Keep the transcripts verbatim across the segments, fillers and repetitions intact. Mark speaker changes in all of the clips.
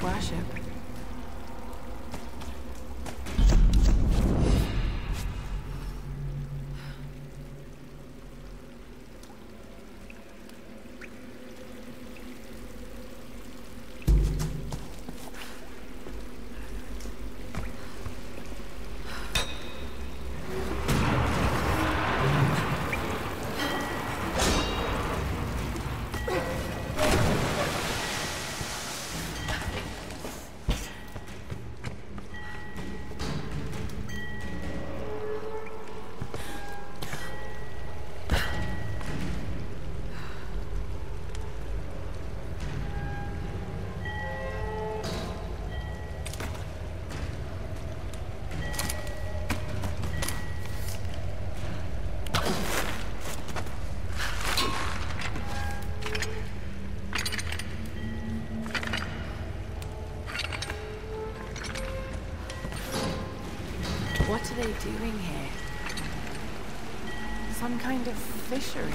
Speaker 1: worship. What are they doing here? Some kind of fishery.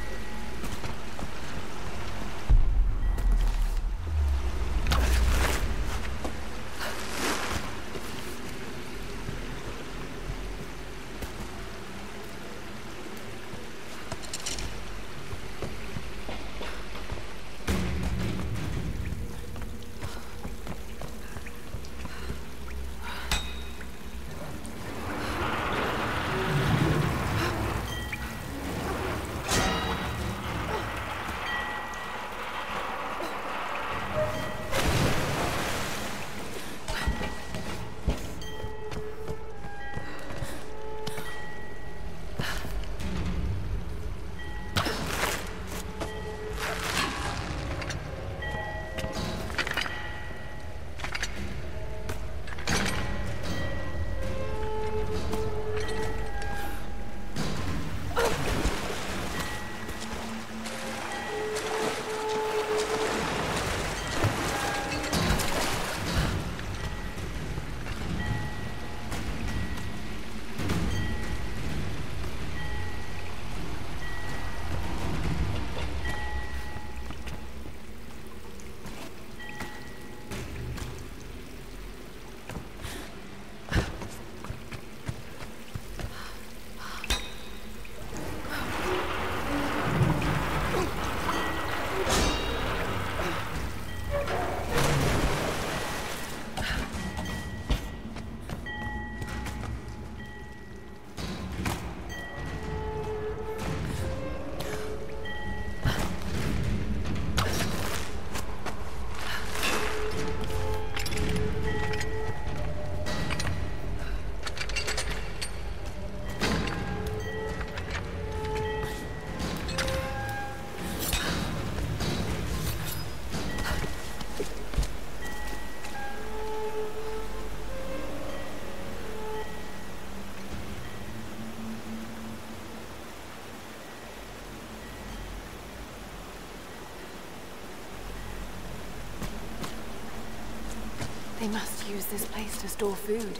Speaker 1: They must use this place to store food.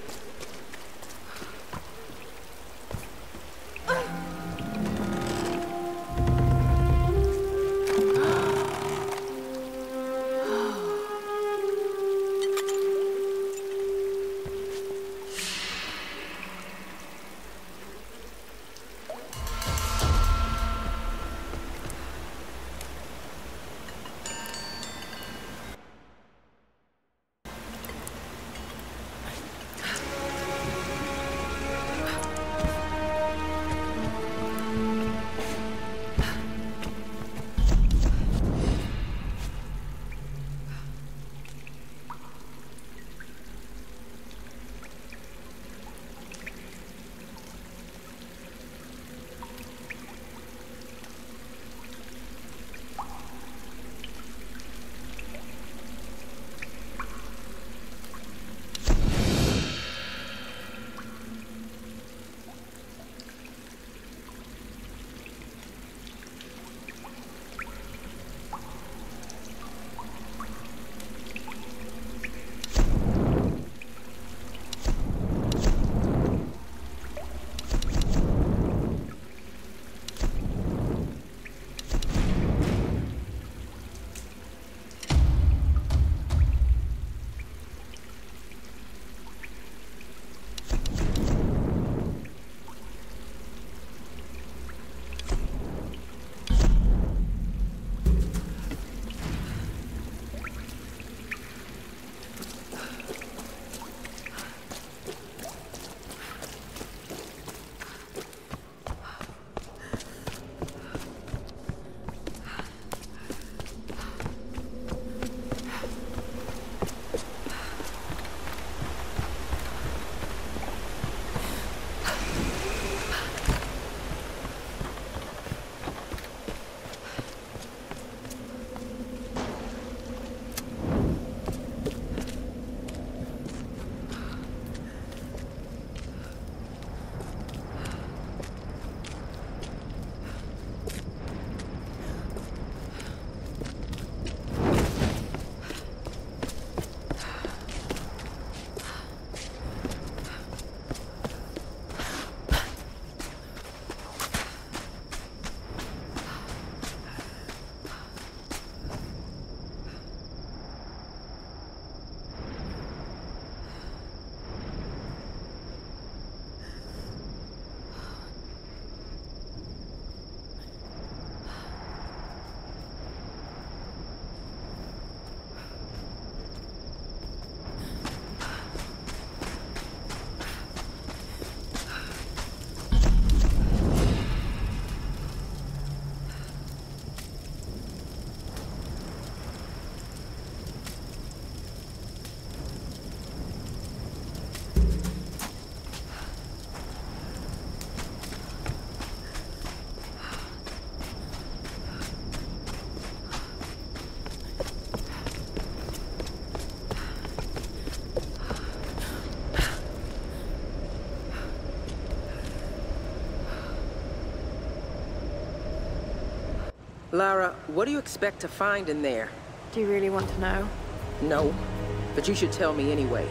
Speaker 2: Lara, what do you expect to find in there?
Speaker 1: Do you really want to know?
Speaker 2: No, but you should tell me anyway.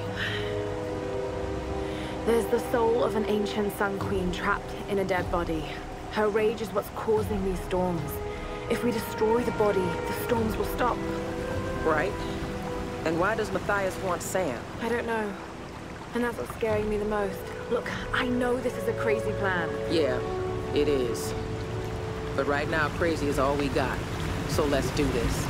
Speaker 1: There's the soul of an ancient Sun Queen trapped in a dead body. Her rage is what's causing these storms. If we destroy the body, the storms will stop.
Speaker 2: Right. And why does Matthias want Sam?
Speaker 1: I don't know. And that's what's scaring me the most. Look, I know this is a crazy plan.
Speaker 2: Yeah, it is. But right now, crazy is all we got. So let's do this.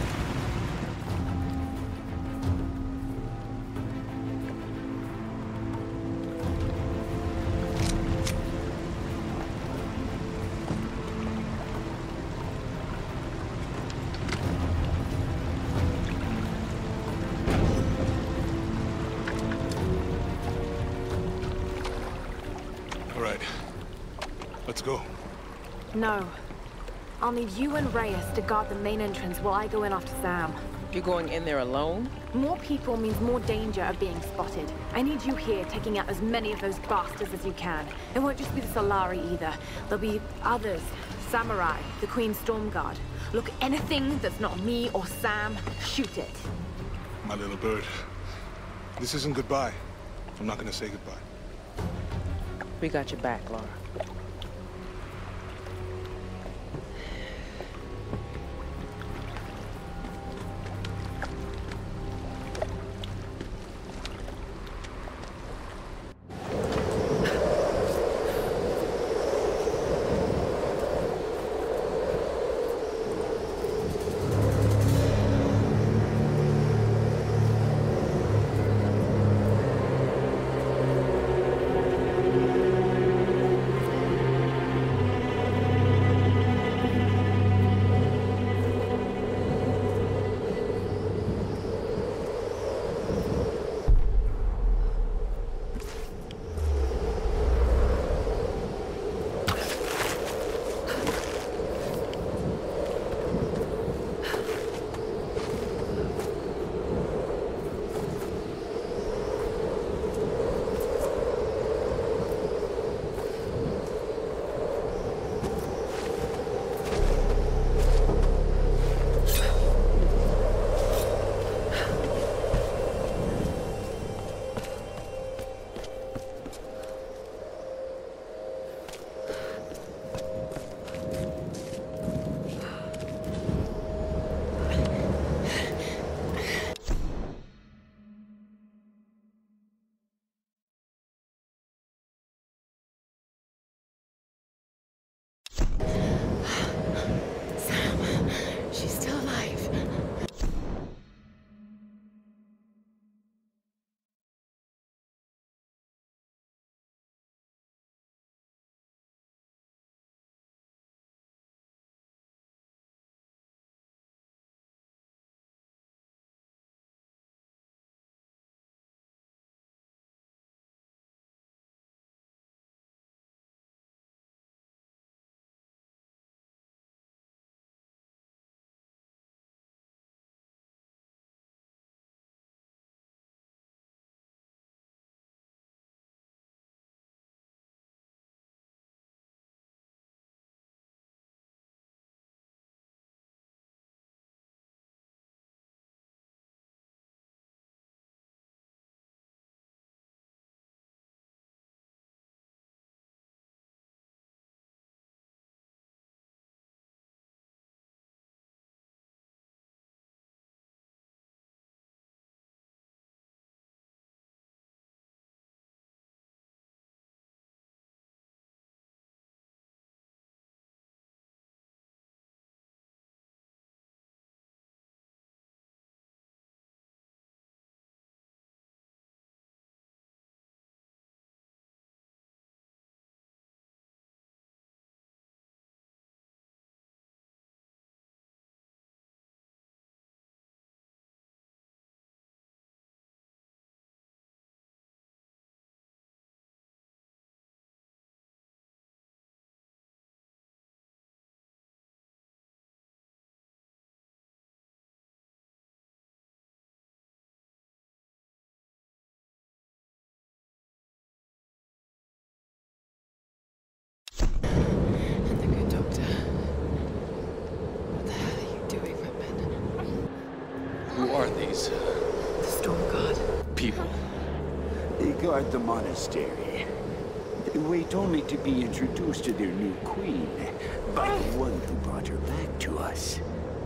Speaker 3: Let's go.
Speaker 1: No. I'll need you and Reyes to guard the main entrance while I go in after Sam.
Speaker 2: You're going in there alone?
Speaker 1: More people means more danger of being spotted. I need you here taking out as many of those bastards as you can. It won't just be the Solari either. There'll be others. Samurai, the Queen's Storm Guard. Look, anything that's not me or Sam, shoot it.
Speaker 3: My little bird. This isn't goodbye. I'm not gonna say goodbye.
Speaker 2: We got your back, Lara.
Speaker 4: these
Speaker 1: The Storm God.
Speaker 4: people?
Speaker 5: They guard the monastery. They wait only to be introduced to their new queen by the one who brought her back to us.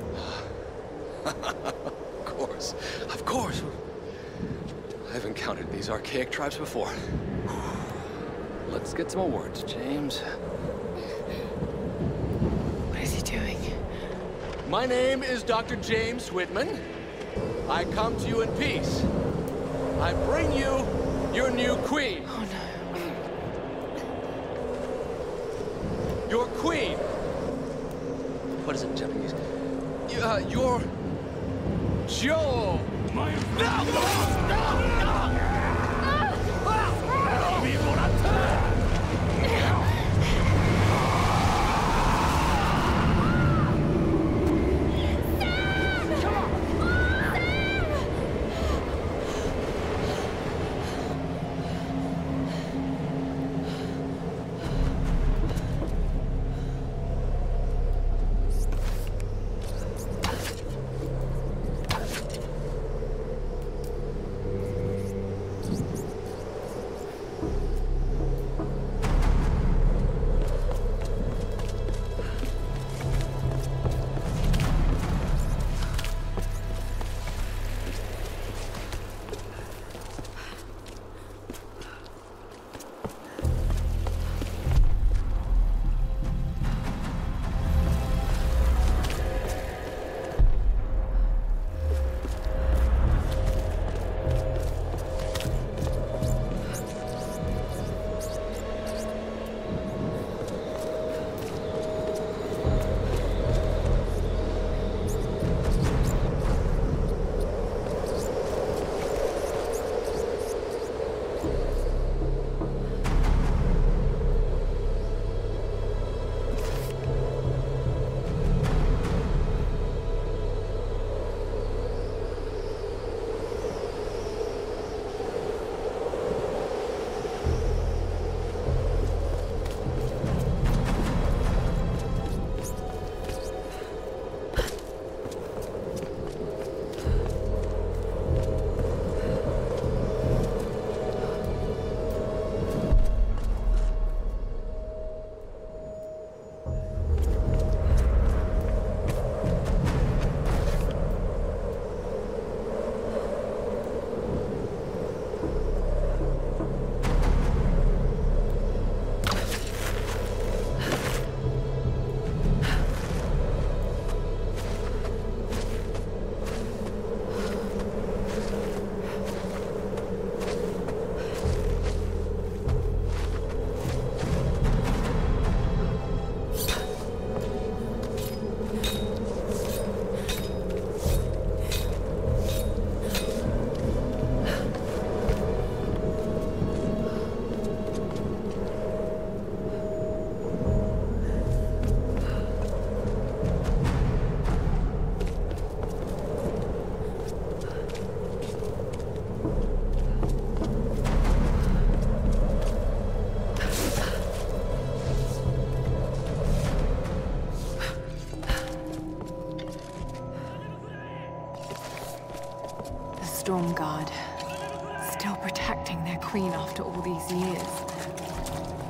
Speaker 4: Of course, of course. I've encountered these archaic tribes before. Let's get some awards, James.
Speaker 1: What is he doing?
Speaker 4: My name is Doctor James Whitman. I come to you in peace. I bring you your new queen.
Speaker 1: Oh no.
Speaker 4: Your queen. What is it in Japanese? You, uh, your... Joe. My... No! No! No!
Speaker 1: Storm Guard. Still protecting their queen after all these years.